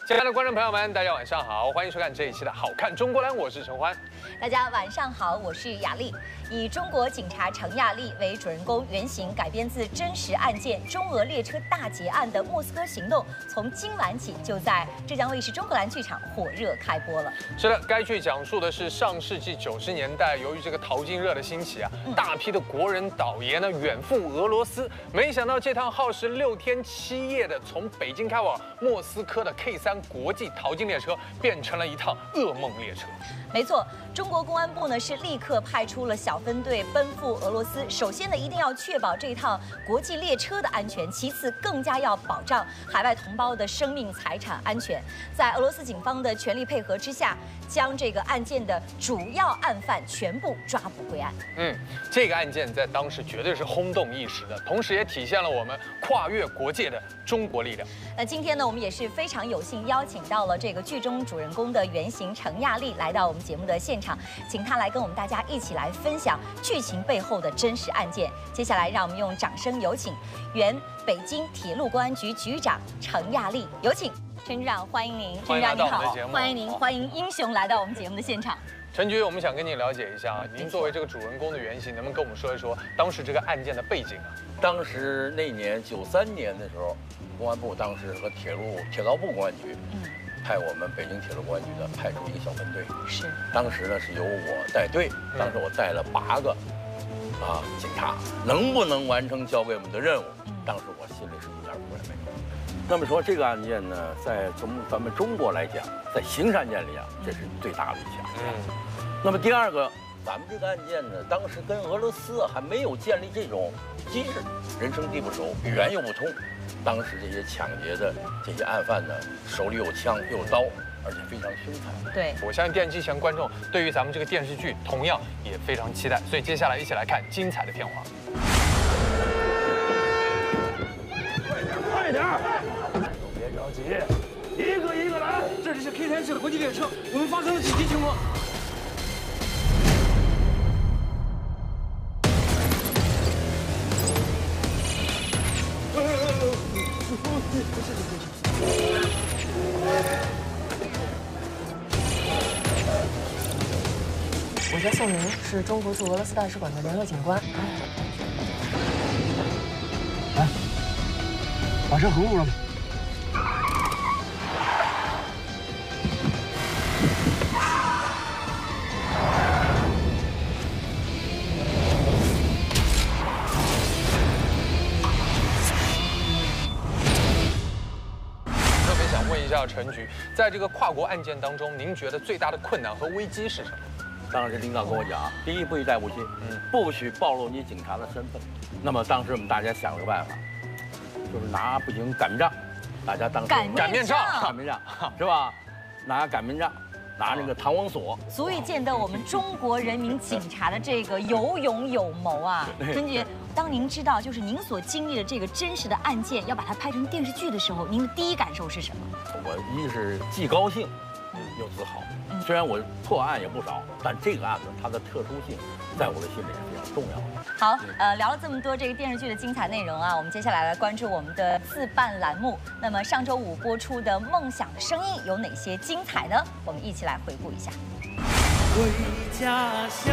亲爱的观众朋友们，大家晚上好，欢迎收看这一期的《好看中国蓝》，我是陈欢。 大家晚上好，我是雅丽。以中国警察程亚丽为主人公，原型改编自真实案件中俄列车大劫案的莫斯科行动，从今晚起就在浙江卫视中国蓝剧场火热开播了。 是的，该剧讲述的是上世纪90年代，由于这个淘金热的兴起啊，大批的国人倒爷呢远赴俄罗斯，没想到这趟耗时6天7夜的从北京开往莫斯科的 K3国际淘金列车，变成了一趟噩梦列车。 没错，中国公安部呢是立刻派出了小分队奔赴俄罗斯。首先呢，一定要确保这趟国际列车的安全；其次，更加要保障海外同胞的生命财产安全。在俄罗斯警方的全力配合之下，将这个案件的主要案犯全部抓捕归案。 这个案件在当时绝对是轰动一时的，同时也体现了我们跨越国界的中国力量。 那今天呢，我们也是非常有幸邀请到了这个剧中主人公的原型程亚丽来到我们节目的现场，请她来跟我们大家一起来分享剧情背后的真实案件。接下来，让我们用掌声有请原北京铁路公安局局长程亚丽，有请陈局长，欢迎您。 欢迎来到我们的好节目， 欢迎您，欢迎英雄来到我们节目的现场。 陈局，我们想跟你了解一下啊，您作为这个主人公的原型，能不能跟我们说一说当时这个案件的背景啊？ 当时那年93年的时候，公安部当时和铁道部公安局，派我们北京铁路公安局呢派出一个小分队， 是。 当时呢是由我带队，当时我带了8个警察，能不能完成交给我们的任务？当时我心里是一点谱也没有。那么说这个案件呢，在从咱们中国来讲，在刑事案件里啊，这是最大的一项。那么第二个，咱们这个案件呢，当时跟俄罗斯还没有建立这种机制，人生地不熟，语言又不通。当时这些抢劫的这些案犯呢，手里有枪有刀，而且非常凶残。 对， 我相信电视机前观众对于咱们这个电视剧同样也非常期待，所以接下来一起来看精彩的片花。 快点！都别着急，一个一个来。这里是 K3市的国际列车，我们发生了紧急情况。 我叫宋明，是中国驻俄罗斯大使馆的联络警官。 来，把车横路上吧。 特别想问一下陈局，在这个跨国案件当中，您觉得最大的困难和危机是什么？ 当时领导跟我讲，第一，不许带武器，不许暴露你警察的身份。那么当时我们大家想了个办法，就是拿不行擀面杖，大家当时擀面杖是吧？拿擀面杖，拿那个弹簧锁， 足以见得我们中国人民警察的这个有勇有谋啊！陈局，当您知道就是您所经历的这个真实的案件要把它拍成电视剧的时候，您的第一感受是什么？ 我一是既高兴又自豪。虽然我破案也不少，但这个案子它的特殊性，在我的心里是非常重要的。 好，聊了这么多这个电视剧的精彩内容啊，我们接下来来关注我们的自办栏目。那么上周5播出的《梦想的声音》有哪些精彩呢？我们一起来回顾一下。 回家乡，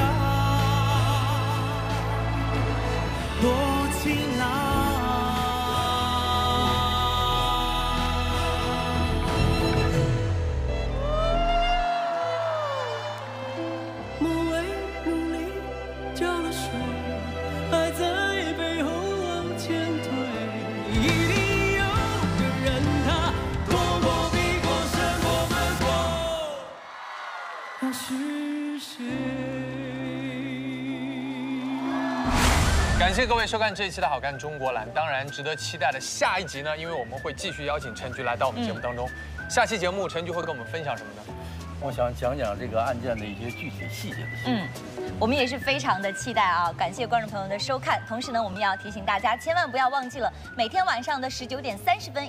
多晴朗。 感谢各位收看这一期的好看中国蓝。当然，值得期待的下一集呢，因为我们会继续邀请陈局来到我们节目当中。下期节目，陈局会跟我们分享什么呢？ 我想讲讲这个案件的一些具体细节的事情。 我们也是非常的期待啊！感谢观众朋友的收看。同时呢，我们要提醒大家，千万不要忘记了每天晚上的19点30分。